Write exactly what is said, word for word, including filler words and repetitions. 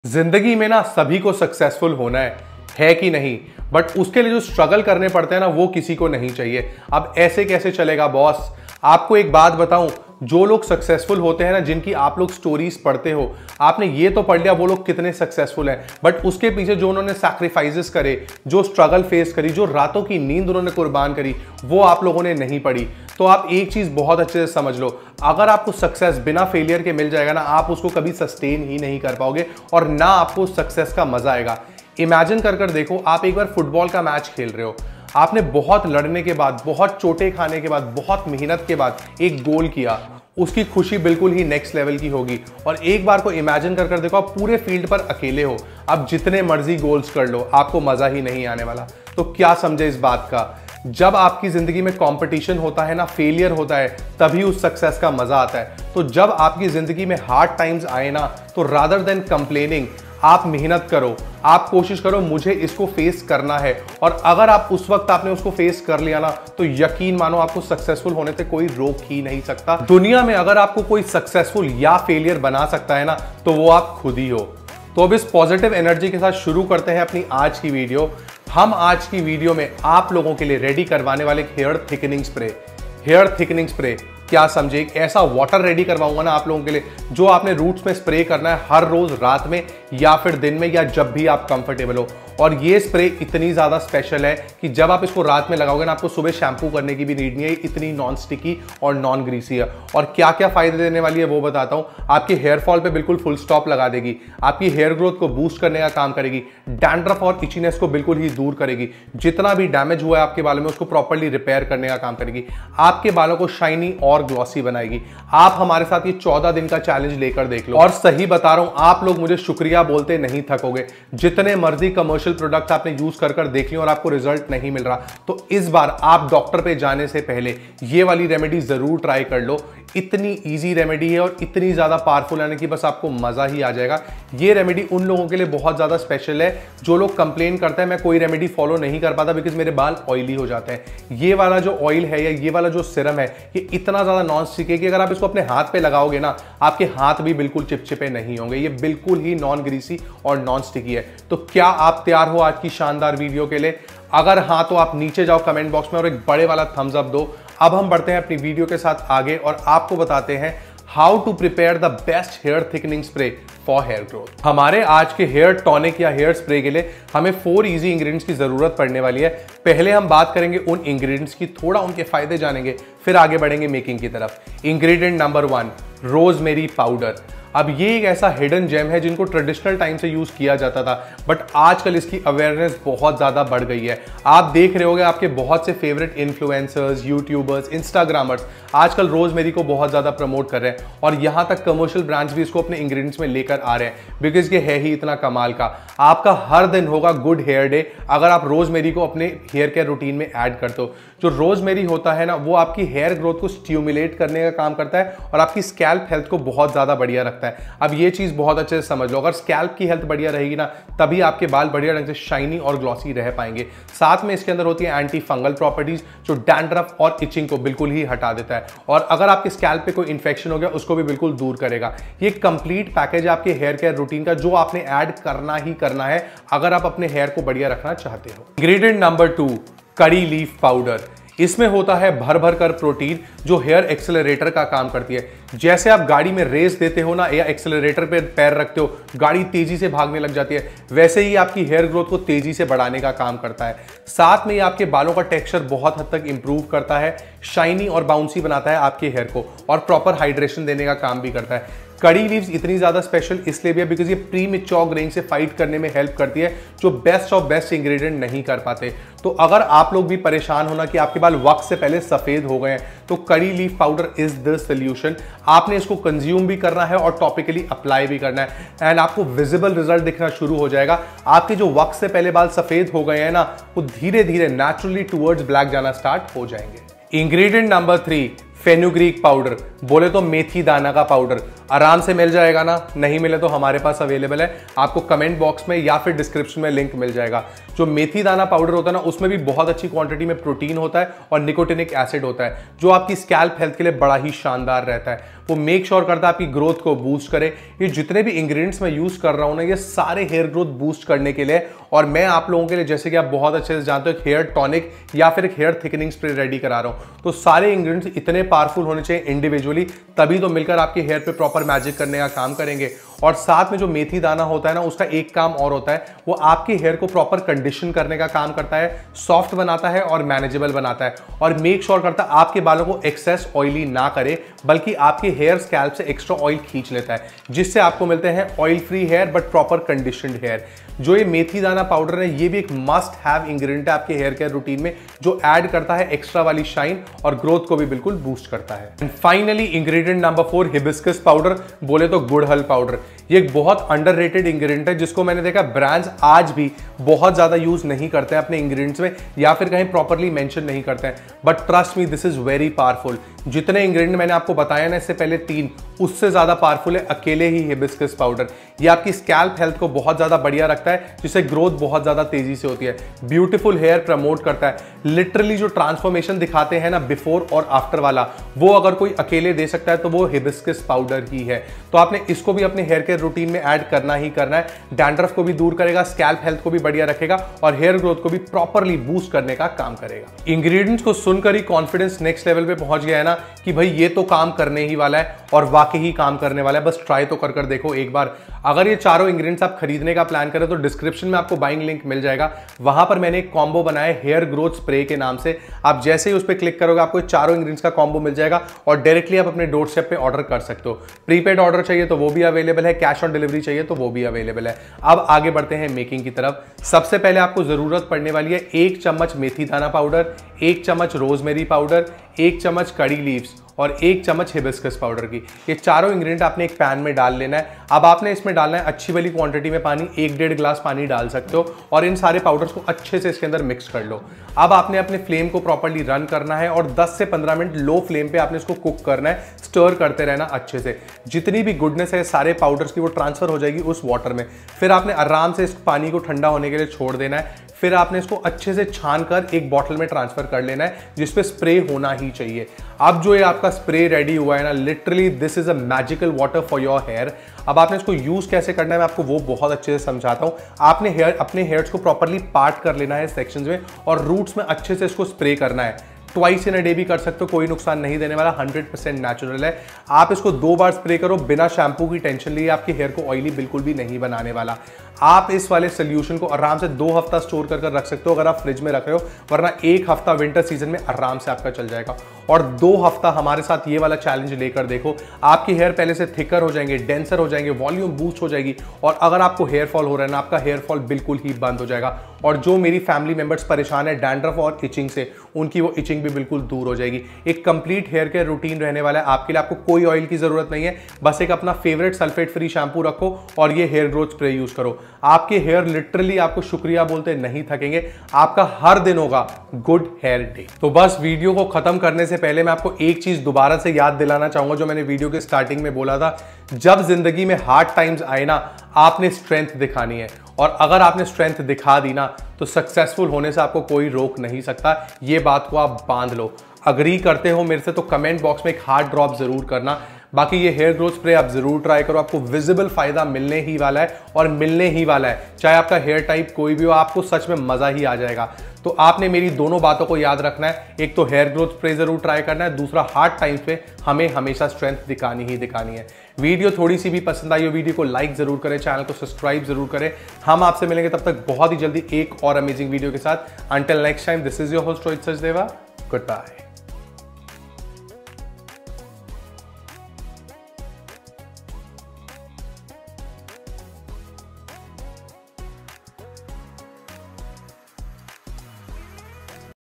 जिंदगी में ना सभी को सक्सेसफुल होना है है कि नहीं, बट उसके लिए जो स्ट्रगल करने पड़ते हैं ना वो किसी को नहीं चाहिए। अब ऐसे कैसे चलेगा बॉस। आपको एक बात बताऊं, जो लोग सक्सेसफुल होते हैं ना, जिनकी आप लोग स्टोरीज पढ़ते हो, आपने ये तो पढ़ लिया वो लोग कितने सक्सेसफुल हैं, बट उसके पीछे जो उन्होंने सैक्रिफाइसेस करे, जो स्ट्रगल फेस करी, जो रातों की नींद उन्होंने कुर्बान करी, वो आप लोगों ने नहीं पढ़ी। तो आप एक चीज बहुत अच्छे से समझ लो, अगर आपको सक्सेस बिना फेलियर के मिल जाएगा ना, आप उसको कभी सस्टेन ही नहीं कर पाओगे और ना आपको सक्सेस का मजा आएगा। इमेजिन कर कर देखो, आप एक बार फुटबॉल का मैच खेल रहे हो, आपने बहुत लड़ने के बाद, बहुत चोटें खाने के बाद, बहुत मेहनत के बाद एक गोल किया, उसकी खुशी बिल्कुल ही नेक्स्ट लेवल की होगी। और एक बार को इमेजिन कर कर देखो, आप पूरे फील्ड पर अकेले हो, आप जितने मर्जी गोल्स कर लो, आपको मजा ही नहीं आने वाला। तो क्या समझे इस बात का, जब आपकी जिंदगी में कंपटीशन होता है ना, फेलियर होता है, तभी उस सक्सेस का मजा आता है। तो जब आपकी जिंदगी में हार्ड टाइम्स आए ना, तो रादर देन कंप्लेनिंग, आप मेहनत करो, आप कोशिश करो मुझे इसको फेस करना है। और अगर आप उस वक्त आपने उसको फेस कर लिया ना, तो यकीन मानो आपको सक्सेसफुल होने से कोई रोक ही नहीं सकता। दुनिया में अगर आपको कोई सक्सेसफुल या फेलियर बना सकता है ना, तो वो आप खुद ही हो। तो अब इस पॉजिटिव एनर्जी के साथ शुरू करते हैं अपनी आज की वीडियो। हम आज की वीडियो में आप लोगों के लिए रेडी करवाने वाले hair thickening spray. Hair thickening spray क्या समझे, एक ऐसा वाटर रेडी करवाऊंगा ना आप लोगों के लिए, जो आपने रूट्स में स्प्रे करना है हर रोज रात में या फिर दिन में, या जब भी आप कंफर्टेबल हो। और ये स्प्रे इतनी ज्यादा स्पेशल है कि जब आप इसको रात में लगाओगे ना, आपको सुबह शैम्पू करने की भी नीड नहीं है, इतनी नॉन स्टिकी और नॉन ग्रीसी है। और क्या क्या फायदे देने वाली है वो बताता हूं। आपके हेयर फॉल पे बिल्कुल फुल स्टॉप लगा देगी, आपकी हेयर ग्रोथ को बूस्ट करने का काम करेगी, डैंड्रफ और इचीनेस को बिल्कुल ही दूर करेगी, जितना भी डैमेज हुआ है आपके बालों में उसको प्रॉपर्ली रिपेयर करने का काम करेगी, आपके बालों को शाइनी और ग्लॉसी बनाएगी। आप हमारे साथ ये चौदह दिन का चैलेंज लेकर देख लो, और सही बता रहा हूं, आप लोग मुझे शुक्रिया बोलते नहीं थकोगे। जितने मर्जी कमर्शियल प्रोडक्ट आपने यूज कर कर देख लिया और आपको रिजल्ट नहीं मिल रहा, तो इस बार आप डॉक्टर पे जाने से पहले ये वाली रेमेडी जरूर ट्राई कर लो। इतनी इजी रेमेडी है और इतनी ज्यादा पावरफुल है कि बस आपको मजा ही आ जाएगा। ये रेमेडी उन लोगों के लिए बहुत ज्यादा स्पेशल है जो लोग कंप्लेन करते हैं मैं कोई रेमेडी फॉलो नहीं कर पाता बिकॉज मेरे बाल ऑयली हो जाते हैं। ये वाला जो ऑयल है या ये वाला जो सिरम है, ये इतना ज्यादा नॉन स्टिक है कि अगर आप इसको अपने हाथ पे लगाओगे ना, आपके हाथ भी बिल्कुल चिपचिपे नहीं होंगे। ये बिल्कुल ही नॉन ग्रीसी और नॉन स्टिकी है। तो क्या आप तैयार हो आज की शानदार वीडियो के लिए? अगर हाँ, तो आप नीचे जाओ कमेंट बॉक्स में और एक बड़े वाला थम्स अप दो। अब हम बढ़ते हैं अपनी वीडियो के साथ आगे और आपको बताते हैं how to prepare the best hair thickening spray for hair growth. हमारे आज के हेयर टॉनिक या हेयर स्प्रे के लिए हमें फोर इजी इंग्रेडिएंट्स की जरूरत पड़ने वाली है। पहले हम बात करेंगे उन इंग्रेडिएंट्स की, थोड़ा उनके फायदे जानेंगे, फिर आगे बढ़ेंगे मेकिंग की तरफ। Ingredient number one, rosemary powder. अब ये एक ऐसा हिडन जेम है जिनको ट्रेडिशनल टाइम से यूज किया जाता था, बट आजकल इसकी अवेयरनेस बहुत ज्यादा बढ़ गई है। आप देख रहे होंगे आपके बहुत से फेवरेट इन्फ्लुएंसर्स, यूट्यूबर्स, इंस्टाग्रामर्स आजकल रोजमेरी को बहुत ज्यादा प्रमोट कर रहे हैं और यहां तक कमर्शियल ब्रांड्स भी इसको अपने इंग्रेडिएंट्स में लेकर आ रहे हैं बिकॉज ये है ही इतना कमाल का। आपका हर दिन होगा गुड हेयर डे अगर आप रोजमेरी को अपने हेयर केयर रूटीन में ऐड करते हो। जो रोजमेरी होता है ना, वो आपकी हेयर ग्रोथ को स्टिमुलेट करने का काम करता है और आपकी स्कैल्प हेल्थ को बहुत ज्यादा बढ़िया रखता है। अब ये चीज बहुत अच्छे से समझ लो, अगर स्कैल्प की हेल्थ बढ़िया रहेगी ना, तभी आपके बाल बढ़िया ढंग से शाइनी और ग्लॉसी रह पाएंगे। साथ में इसके अंदर होती है एंटी फंगल प्रॉपर्टीज जो डैंड्रफ और इचिंग को बिल्कुल ही हटा देता है और अगर आपके स्कैल्प पे कोई इंफेक्शन हो गया उसको भी बिल्कुल दूर करेगा। ये कंप्लीट पैकेज है आपके हेयर केयर रूटीन का, जो आपने ऐड करना ही करना है अगर आप अपने हेयर को बढ़िया रखना चाहते हो। Ingredient number two, curry leaf powder. इसमें होता है भर भर कर प्रोटीन जो हेयर एक्सेलरेटर का काम करती है। जैसे आप गाड़ी में रेस देते हो ना या एक्सेलरेटर पे पैर रखते हो, गाड़ी तेजी से भागने लग जाती है, वैसे ही आपकी हेयर ग्रोथ को तेजी से बढ़ाने का काम करता है। साथ में ये आपके बालों का टेक्सचर बहुत हद तक इंप्रूव करता है, शाइनी और बाउंसी बनाता है आपके हेयर को और प्रॉपर हाइड्रेशन देने का काम भी करता है। कड़ी लीव्स इतनी ज्यादा स्पेशल इसलिए भी है बिकॉज ये प्री मैच्योर ग्रेइंग से फाइट करने में हेल्प करती है जो बेस्ट ऑफ बेस्ट इंग्रेडिएंट नहीं कर पाते। तो अगर आप लोग भी परेशान होना कि आपके बाल वक्त से पहले सफेद हो गए हैं, तो कड़ी leaf powder is the solution. आपने इसको कंज्यूम भी करना है और टॉपिकली अप्लाई भी करना है एंड आपको विजिबल रिजल्ट दिखना शुरू हो जाएगा। आपके जो वक्त से पहले बाल सफेद हो गए हैं ना, वो धीरे धीरे नेचुरली टुवर्ड्स ब्लैक जाना स्टार्ट हो जाएंगे। Ingredient number three, fenugreek powder, बोले तो मेथी दाना का पाउडर, आराम से मिल जाएगा ना, नहीं मिले तो हमारे पास अवेलेबल है, आपको कमेंट बॉक्स में या फिर डिस्क्रिप्शन में लिंक मिल जाएगा। जो मेथी दाना पाउडर होता है ना, उसमें भी बहुत अच्छी क्वांटिटी में प्रोटीन होता है और निकोटिनिक एसिड होता है, जो आपकी स्कैल्प हेल्थ के लिए बड़ा ही शानदार रहता है। वो मेक श्योर करता है आपकी ग्रोथ को बूस्ट करे। ये जितने भी इंग्रेडिएंट्स मैं यूज कर रहा हूं ना, ये सारे हेयर ग्रोथ बूस्ट करने के लिए, और मैं आप लोगों के लिए, जैसे कि आप बहुत अच्छे से जानते हो, हेयर टॉनिक या फिर एक हेयर थिकनिंग स्प्रे रेडी करा रहा हूं। तो सारे इंग्रेडिएंट्स इतने पावरफुल होने चाहिए इंडिविजुअली, तभी तो मिलकर आपके हेयर पे प्रॉपर मैजिक करने का काम करेंगे। और साथ में जो मेथी दाना होता है ना, उसका एक काम और होता है, वो आपके हेयर को प्रॉपर कंडीशन करने का काम करता है, सॉफ्ट बनाता है और मैनेजेबल बनाता है, और मेक श्योर करता है आपके बालों को एक्सेस ऑयली ना करे, बल्कि आपके हेयर स्कैल्प से एक्स्ट्रा ऑयल खींच लेता है, जिससे आपको मिलते हैं oil free hair but proper conditioned hair. जो ये मेथी दाना पाउडर है, ये भी एक मस्ट हैव इंग्रेडिएंट है आपके हेयर केयर रूटीन में, जो ऐड करता है एक्स्ट्रा वाली शाइन और ग्रोथ को भी बिल्कुल बूस्ट करता है। And finally ingredient number four, hibiscus powder, बोले तो गुड़हल पाउडर। ये एक बहुत अंडररेटेड इंग्रेडिएंट है, जिसको मैंने देखा ब्रांड्स आज भी बहुत ज्यादा यूज नहीं करते हैं अपने इंग्रेडिएंट्स में, या फिर कहीं प्रॉपरली मेंशन नहीं करते हैं, but trust me this is very powerful. जितने इंग्रेडिएंट मैंने आपको बताया ना इससे पहले तीन, उससे ज्यादा पावरफुल है अकेले ही हिबिस्कस पाउडर। ये आपकी स्कैल्प हेल्थ को बहुत ज्यादा बढ़िया रखता है, जिससे ग्रोथ बहुत ज्यादा तेजी से होती है, ब्यूटीफुल हेयर प्रमोट करता है। लिटरली जो ट्रांसफॉर्मेशन दिखाते हैं ना बिफोर और आफ्टर वाला, वो अगर कोई अकेले दे सकता है तो वो हिबिस्कस पाउडर ही है। तो आपने इसको भी अपने हेयर केयर रूटीन में ऐड करना ही करना है। डैंड्रफ को भी दूर करेगा, स्कैल्प हेल्थ को भी बढ़िया रखेगा और हेयर ग्रोथ को भी प्रॉपरली बूस्ट करने का काम करेगा। इंग्रेडिएंट्स को सुनकर ही कॉन्फिडेंस नेक्स्ट लेवल पे पहुंच गया है ना, कि भाई ये तो काम करने ही वाला है, और वाकई ही काम करने वाला है। बस ट्राई तो कर कर देखो एक बार। अगर ये चारों इंग्रेडिएंट्स आप खरीदने का प्लान करें तो डिस्क्रिप्शन में आपको बाइंग लिंक मिल जाएगा, वहां पर मैंने एक कॉम्बो बनाया हेयर ग्रोथ स्प्रे के नाम से। आप जैसे ही उस पर क्लिक करोगे आपको चारों इंग्रेडिएंट्स का कॉम्बो मिल जाएगा, और डायरेक्टली आप अपने डोर स्टेप पे ऑर्डर कर सकते हो। प्रीपेड ऑर्डर चाहिए तो वो भी अवेलेबल है, कैश ऑन डिलीवरी चाहिए तो वो भी अवेलेबल है। अब आगे बढ़ते हैं मेकिंग की तरफ। सबसे पहले आपको जरूरत पड़ने वाली है एक चम्मच मेथी दाना पाउडर, एक चम्मच रोजमेरी पाउडर, एक चम्मच कड़ी लीव्स और एक चम्मच हिबिस्कस पाउडर की। ये चारों इंग्रेडिएंट आपने एक पैन में डाल लेना है। अब आपने इसमें डालना है अच्छी वाली क्वांटिटी में पानी, एक डेढ़ ग्लास पानी डाल सकते हो, और इन सारे पाउडर्स को अच्छे से इसके अंदर मिक्स कर लो। अब आपने अपने फ्लेम को प्रॉपर्ली रन करना है और दस से पंद्रह मिनट लो फ्लेम पे आपने इसको कुक करना है, स्टर करते रहना अच्छे से। जितनी भी गुडनेस है सारे पाउडर्स की वो ट्रांसफर हो जाएगी उस वाटर में। फिर आपने आराम से इस पानी को ठंडा होने के लिए छोड़ देना है। फिर आपने इसको अच्छे से छान कर एक बॉटल में ट्रांसफर कर लेना है, जिसपे स्प्रे होना ही चाहिए। अब जो ये आपका स्प्रे रेडी हुआ है ना, literally this is a magical water for your hair. अब आपने इसको यूज कैसे करना है मैं आपको वो बहुत अच्छे से समझाता हूं। आपने हेयर अपने हेयर्स को प्रॉपरली पार्ट कर लेना है सेक्शंस में, और रूट्स में अच्छे से इसको स्प्रे करना है। ट्वाइस इन अ डे भी कर सकते हो, कोई नुकसान नहीं देने वाला, हंड्रेड परसेंट नेचुरल है। आप इसको दो बार स्प्रे करो बिना शैम्पू की टेंशन लिए, आपके हेयर को ऑयली बिल्कुल भी नहीं बनाने वाला। आप इस वाले सोल्यूशन को आराम से दो हफ्ता स्टोर कर कर रख सकते हो अगर आप फ्रिज में रख रहे हो, वरना एक हफ्ता विंटर सीजन में आराम से आपका चल जाएगा। और दो हफ्ता हमारे साथ ये वाला चैलेंज लेकर देखो, आपके हेयर पहले से थिकर हो जाएंगे, डेंसर हो जाएंगे, वॉल्यूम बूस्ट हो जाएगी, और अगर आपको हेयर फॉल हो रहा है ना, आपका हेयर फॉल बिल्कुल ही बंद हो जाएगा। और जो मेरी फैमिली मेंबर्स परेशान है डैंड्रफ और इचिंग से, उनकी वो इचिंग भी बिल्कुल दूर हो जाएगी। एक कंप्लीट हेयर केयर रूटीन रहने वाला है आपके लिए। आपको कोई ऑयल की जरूरत नहीं है, बस एक अपना फेवरेट सल्फेट फ्री शैम्पू रखो और ये हेयर ग्रोथ स्प्रे यूज करो। आपके हेयर लिटरली आपको शुक्रिया बोलते नहीं थकेंगे। आपका हर दिन होगा गुड हेयर डे। तो बस वीडियो को खत्म करने से पहले मैं आपको एक चीज दोबारा से याद दिलाना चाहूंगा, जो मैंने वीडियो के स्टार्टिंग में बोला था। जब जिंदगी में हार्ड टाइम्स आए ना, आपने स्ट्रेंथ दिखानी है, और अगर आपने स्ट्रेंथ दिखा दी ना, तो सक्सेसफुल होने से आपको कोई रोक नहीं सकता। ये बात को आप बांध लो। अग्री करते हो मेरे से तो कमेंट बॉक्स में एक हार्ट ड्रॉप जरूर करना। बाकी ये हेयर ग्रोथ स्प्रे आप जरूर ट्राई करो, आपको विजिबल फायदा मिलने ही वाला है और मिलने ही वाला है। चाहे आपका हेयर टाइप कोई भी हो, आपको सच में मजा ही आ जाएगा। तो आपने मेरी दोनों बातों को याद रखना है, एक तो हेयर ग्रोथ स्प्रे जरूर ट्राई करना है, दूसरा हार्ड टाइम्स पे हमें हमेशा स्ट्रेंथ दिखानी ही दिखानी है। वीडियो थोड़ी सी भी पसंद आई हो, वीडियो को लाइक जरूर करें, चैनल को सब्सक्राइब जरूर करें। हम आपसे मिलेंगे तब तक बहुत ही जल्दी एक और अमेजिंग वीडियो के साथ। Until next time, this is your host Rohit Sachdeva. Good bye.